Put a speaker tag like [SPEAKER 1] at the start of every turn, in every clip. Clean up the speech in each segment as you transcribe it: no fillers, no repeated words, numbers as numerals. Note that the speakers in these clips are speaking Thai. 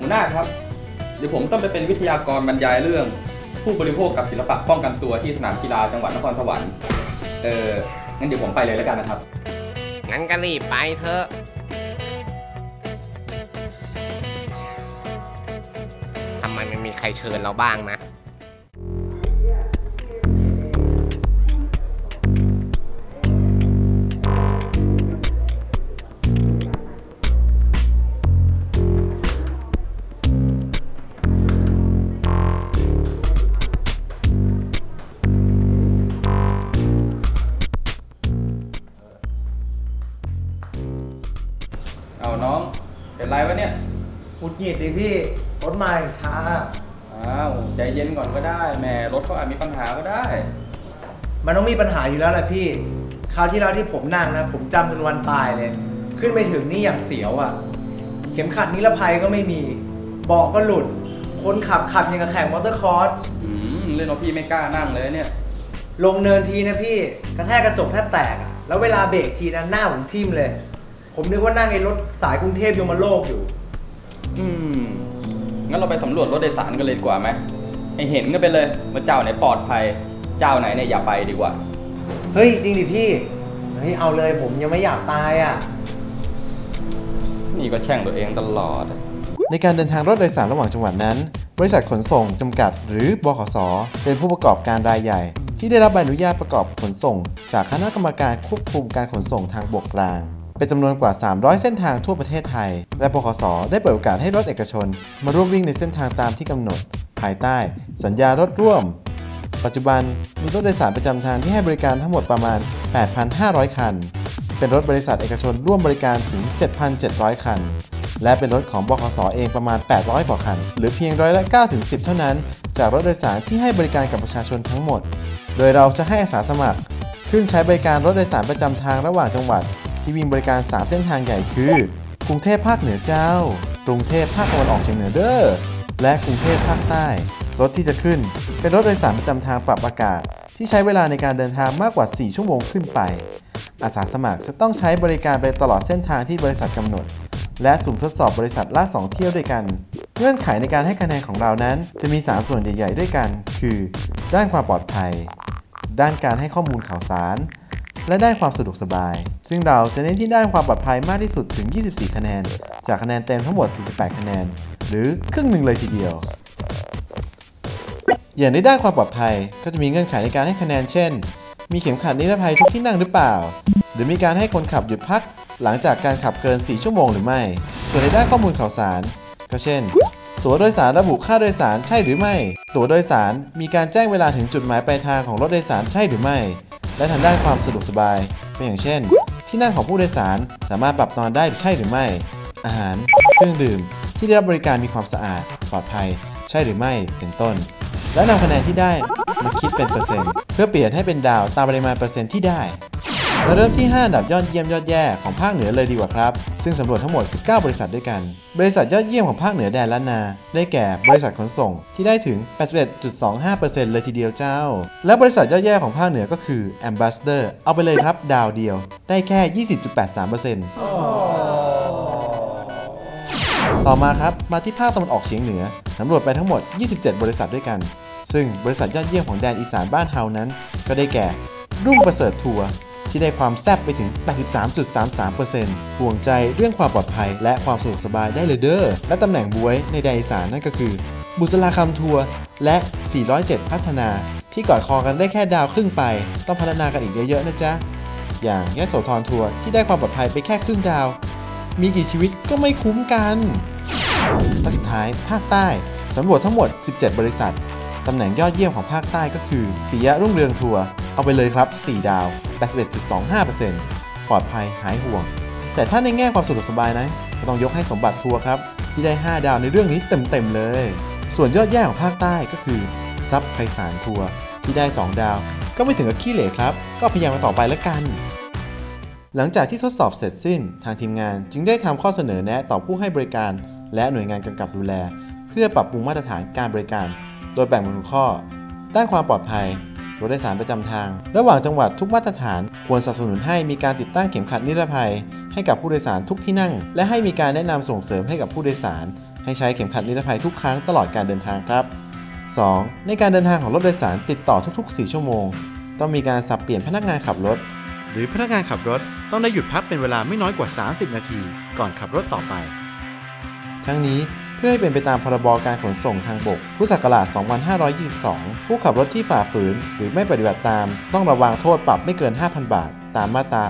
[SPEAKER 1] วหน้าครับเดี๋ยวผมต้องไปเป็นวิทยากรบรรยายเรื่องผู้บริโภคกับศิลปะป้องกันตัวที่สนามกีฬาจังหวัดนครสวรรค์งั้นเดี๋ยวผมไปเลยแล้วกันนะครับ
[SPEAKER 2] งั้นก็รีบไปเถอะทำไมไม่มีใครเชิญเราบ้างนะ
[SPEAKER 1] เอาน้องเป็นไรวะเนี่ย
[SPEAKER 3] หงุดหงิดดิพี่รถมาอย่างช้า
[SPEAKER 1] ใจเย็นก่อนก็ได้แหมรถก็อาจมีปัญหาก็ได้
[SPEAKER 3] มันต้องมีปัญหาอยู่แล้วแหละพี่คราวที่แล้วที่ผมนั่งนะผมจำเป็นวันตายเลยขึ้นไปถึงนี่อย่างเสียวอ่ะเข็มขัดนิรภัยก็ไม่มีเบาะก็หลุดคนขับอย่างกับแข่งมอเตอร์คอร์ส
[SPEAKER 1] เล่นว่าพี่ไม่กล้านั่งเลยเนี่ย
[SPEAKER 3] ลงเนินทีนะพี่กระแทกกระจกแทบแตกแล้วเวลาเบรกทีนั้นหน้าผมทิ่มเลยผมนึกว่านั่งในรถสายกรุงเทพยมโลกอยู่
[SPEAKER 1] งั้นเราไปสำรวจรถโดยสารกันเลยดีกว่าไหมให้เห็นกันไปเลยว่าเจ้าไหนปลอดภัยเจ้าไหนเนี่ยอย่าไปดีกว่า
[SPEAKER 3] เฮ้ยจริงดิพี่เฮ้ยเอาเลยผมยังไม่อยากตายอ่ะ
[SPEAKER 1] นี่ก็แช่งตัวเองตลอด
[SPEAKER 4] ในการเดินทางรถโดยสารระหว่างจังหวัดนั้นบริษัทขนส่งจำกัดหรือบขส.เป็นผู้ประกอบการรายใหญ่ที่ได้รับใบอนุญาตประกอบขนส่งจากคณะกรรมการควบคุมการขนส่งทางบกกลางเป็นจำนวนกว่า300เส้นทางทั่วประเทศไทยและบขส.ได้เปิดโอกาสให้รถเอกชนมาร่วมวิ่งในเส้นทางตามที่กำหนดภายใต้สัญญารถร่วมปัจจุบันมีรถโดยสารประจำทางที่ให้บริการทั้งหมดประมาณ 8,500 คันเป็นรถบริษัทเอกชนร่วมบริการถึง 7,700 คันและเป็นรถของบขส.เองประมาณ800กว่าคันหรือเพียงร้อยละ 9-10 เท่านั้นจากรถโดยสารที่ให้บริการกับประชาชนทั้งหมดโดยเราจะให้อาสาสมัครขึ้นใช้บริการรถโดยสารประจำทางระหว่างจังหวัดที่วิ่งบริการ3เส้นทางใหญ่คือกรุงเทพภาคเหนือเจ้ากรุงเทพภาคตะวันออกเฉียงเหนือเด้อและกรุงเทพภาคใต้รถที่จะขึ้นเป็นรถโดยสารประจำทางปรับอากาศที่ใช้เวลาในการเดินทางมากกว่า4ชั่วโมงขึ้นไปอาสาสมัครจะต้องใช้บริการไปตลอดเส้นทางที่บริษัทกำหนดและสุ่มทดสอบบริษัทละ2เที่ยวด้วยกันเงื่อนไขในการให้คะแนนของเรานั้นจะมี3ส่วนใหญ่ๆด้วยกันคือด้านความปลอดภัยด้านการให้ข้อมูลข่าวสารและด้านความสะดวกสบายซึ่งเราจะเน้นที่ด้านความปลอดภัยมากที่สุดถึง24คะแนนจากคะแนนเต็มทั้งหมด48คะแนนหรือครึ่งหนึ่งเลยทีเดียวอย่างในด้านความปลอดภัยก็จะมีเงื่อนไขในการให้คะแนนเช่นมีเข็มขัดนิรภัยทุกที่นั่งหรือเปล่าหรือมีการให้คนขับหยุดพักหลังจากการขับเกิน4ชั่วโมงหรือไม่ส่วนในด้านข้อมูลข่าวสารก็เช่นตั๋วโดยสารระบุค่าโดยสารใช่หรือไม่ตั๋วโดยสารมีการแจ้งเวลาถึงจุดหมายปลายทางของรถโดยสารใช่หรือไม่และทางด้านความสะดวกสบายเป็นอย่างเช่นที่นั่งของผู้โดยสารสามารถปรับนอนได้ใช่หรือไม่อาหารเครื่องดื่มที่ได้รับบริการมีความสะอาดปลอดภัยใช่หรือไม่เป็นต้นและนำคะแนนที่ได้มาคิดเป็นเปอร์เซ็นต์เพื่อเปลี่ยนให้เป็นดาวตามปริมาณเปอร์เซ็นต์ที่ได้มาเริ่มที่5อันดับยอดเยี่ยมยอดแย่ของภาคเหนือเลยดีกว่าครับซึ่งสำรวจทั้งหมด19บริษัทด้วยกันบริษัทยอดเยี่ยมของภาคเหนือแดนล้านนาได้แก่บริษัทขนส่งที่ได้ถึง 81.25% เลยทีเดียวเจ้าและบริษัทยอดแย่ของภาคเหนือก็คือ Ambassador เอาไปเลยครับดาวเดียวได้แค่ 20.83% ต่อมาครับมาที่ภาคตะวันออกเฉียงเหนือสำรวจไปทั้งหมด27บริษัทด้วยกันซึ่งบริษัทยอดเยี่ยมของแดนอีสานบ้านเฮานั้นก็ได้แก่รุ่งประเสริฐทัวร์ที่ได้ความแซ่บไปถึง 83.33% ห่วงใจเรื่องความปลอดภัยและความสะดวกสบายได้เลยเด้อและตำแหน่งบ๊วยในแดนอีสานนั่นก็คือบุษราคำทัวร์และ407พัฒนาที่กอดคอกันได้แค่ดาวครึ่งไปต้องพัฒนากันอีกเยอะๆนะจ๊ะอย่างยโสธรทัวร์ที่ได้ความปลอดภัยไปแค่ครึ่งดาวมีกี่ชีวิตก็ไม่คุ้มกันและสุดท้ายภาคใต้สำรวจทั้งหมด17บริษัทตำแหน่งยอดเยี่ยมของภาคใต้ก็คือปิยะรุ่งเรืองทัวร์เอาไปเลยครับ4ดาว 81.25% ปลอดภัยหายห่วงแต่ถ้าในแง่ความสะดวกสบายนะก็ต้องยกให้สมบัติทัวร์ครับที่ได้5ดาวในเรื่องนี้เต็มๆเลยส่วนยอดแย่ของภาคใต้ก็คือซับไพศาลทัวร์ที่ได้2ดาวก็ไม่ถึงกับขี้เหร่ครับก็พยายามมาต่อไปแล้วกันหลังจากที่ทดสอบเสร็จสิ้นทางทีมงานจึงได้ทำข้อเสนอแนะต่อผู้ให้บริการและหน่วยงานกำกับดูแลเพื่อปรับปรุงมาตรฐานการบริการโดยแบ่งเป็นหัวข้อด้านความปลอดภัยรถโดยสารประจำทางระหว่างจังหวัดทุกมาตรฐานควรสนับสนุนให้มีการติดตั้งเข็มขัดนิรภัยให้กับผู้โดยสารทุกที่นั่งและให้มีการแนะนำส่งเสริมให้กับผู้โดยสารให้ใช้เข็มขัดนิรภัยทุกครั้งตลอดการเดินทางครับ 2. ในการเดินทางของรถโดยสารติดต่อทุกๆ 4 ชั่วโมงต้องมีการสับเปลี่ยนพนักงานขับรถหรือพนักงานขับรถต้องได้หยุดพักเป็นเวลาไม่น้อยกว่า 30 นาทีก่อนขับรถต่อไปทั้งนี้เพื่อให้เป็นไปตามพรบการขนส่งทางบกพุทธศักราช 2522 ผู้ขับรถที่ฝ่าฝืนหรือไม่ปฏิบัติตามต้องระวางโทษปรับไม่เกิน 5,000 บาทตามมาตรา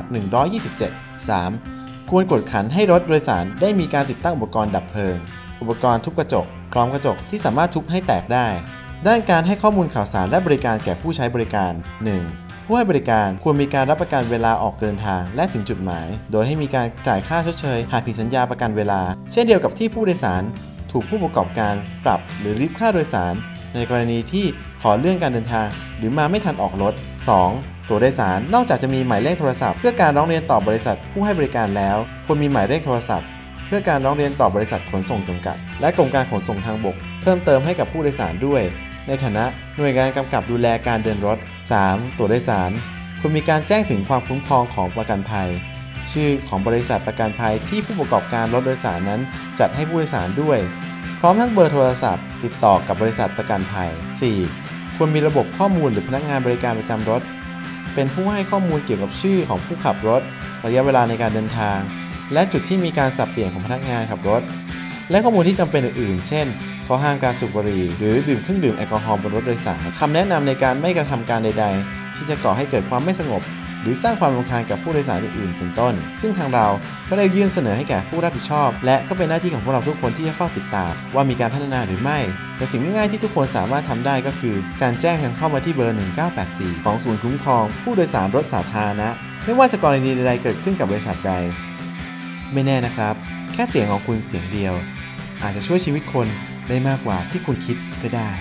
[SPEAKER 4] 127 3. ควรกวดขันให้รถโดยสารได้มีการติดตั้งอุปกรณ์ดับเพลิงอุปกรณ์ทุบกระจกกรองกระจกที่สามารถทุบให้แตกได้ด้านการให้ข้อมูลข่าวสารและบริการแก่ผู้ใช้บริการ 1. ผู้ให้บริการควรมีการรับประกันเวลาออกเดินทางและถึงจุดหมายโดยให้มีการจ่ายค่าชดเชยหากผิดสัญญาประกันเวลาเช่นเดียวกับที่ผู้โดยสารถูกผู้ประกอบการปรับหรือริบค่าโดยสารในกรณีที่ขอเลื่อนการเดินทางหรือมาไม่ทันออกรถ 2. ตัวโดยสารนอกจากจะมีหมายเลขโทรศัพท์เพื่อการร้องเรียนต่อบริษัทผู้ให้บริการแล้วควรมีหมายเลขโทรศัพท์เพื่อการร้องเรียนต่อบริษัทขนส่งจำกัดและกรมการขนส่งทางบกเพิ่มเติมให้กับผู้โดยสารด้วยในฐานะหน่วยงานกำกับดูแลการเดินรถ 3. ตัวโดยสารควรมีการแจ้งถึงความคุ้มครองของประกันภัยชื่อของบริษัทประกันภัยที่ผู้ประกอบการรถโดยสารนั้นจัดให้ผู้โดยสารด้วยพร้อมทั้งเบอร์โทรศัพท์ติดต่อกับบริษัทประกันภัย 4. ควรมีระบบข้อมูลหรือพนักงานบริการประจำรถเป็นผู้ให้ข้อมูลเกี่ยวกับชื่อของผู้ขับรถระยะเวลาในการเดินทางและจุดที่มีการสับเปลี่ยนของพนักงานขับรถและข้อมูลที่จำเป็นอื่นๆเช่นข้อห้ามการสูบบุหรี่หรือดื่มเครื่องดื่มแอลกอฮอล์บนรถโดยสารคำแนะนำในการไม่กระทำการใดๆที่จะก่อให้เกิดความไม่สงบหรือสร้างความรำคาญกับผู้โดยสารอื่นๆเป็นต้นซึ่งทางเราก็ได้ยื่นเสนอให้แก่ผู้รับผิดชอบและก็เป็นหน้าที่ของพวกเราทุกคนที่จะเฝ้าติดตามว่ามีการพัฒนาหรือไม่แต่สิ่งง่ายๆที่ทุกคนสามารถทำได้ก็คือการแจ้งกันเข้ามาที่เบอร์ 1984 ของศูนย์คุ้มครองผู้โดยสารรถสาธารณะไม่ว่าจะกรณีใดๆเกิดขึ้นกับบริษัทใดไม่แน่นะครับแค่เสียงของคุณเสียงเดียวอาจจะช่วยชีวิตคนได้มากกว่าที่คุณคิดก็ได้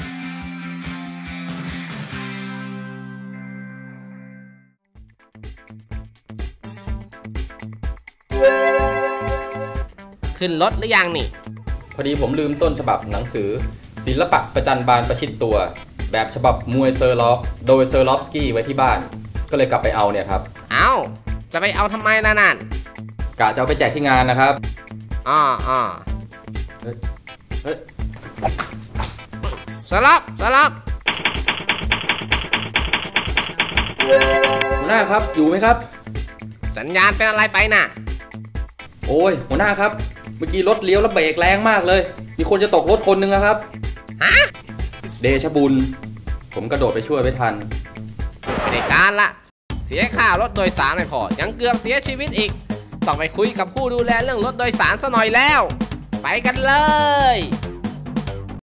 [SPEAKER 2] ขึ้นรถหรือยังนี่
[SPEAKER 1] พอดีผมลืมต้นฉบับหนังสือศิลปะประจันบานประชิดตัวแบบฉบับมวยเซอร์ลอฟโดยเซอร์ลอฟสกี้ไว้ที่บ้านก็เลยกลับไปเอาเนี่ยครับ
[SPEAKER 2] เอาจะไปเอาทำไมล่ะนั่น
[SPEAKER 1] กะจะเอาไปแจกที่งานนะครับ
[SPEAKER 2] เฮ้ยสลับ
[SPEAKER 1] หัวหน้าครับอยู่ไหมครับ
[SPEAKER 2] สัญญาณเป็นอะไรไปน่ะ
[SPEAKER 1] โอ้ยหัวหน้าครับเมื่อกี้รถเลี้ยวแล้วเบรกแรงมากเลยมีคนจะตกรถคนนึงนะครับ
[SPEAKER 2] ฮะ
[SPEAKER 1] เดชบุญผมกระโดดไปช่วยไม่ทัน
[SPEAKER 2] ไม่ได้การละเสียค่ารถโดยสารไม่พอยังเกือบเสียชีวิตอีกต้องไปคุยกับผู้ดูแลเรื่องรถโดยสารซะหน่อยแล้วไปกันเลย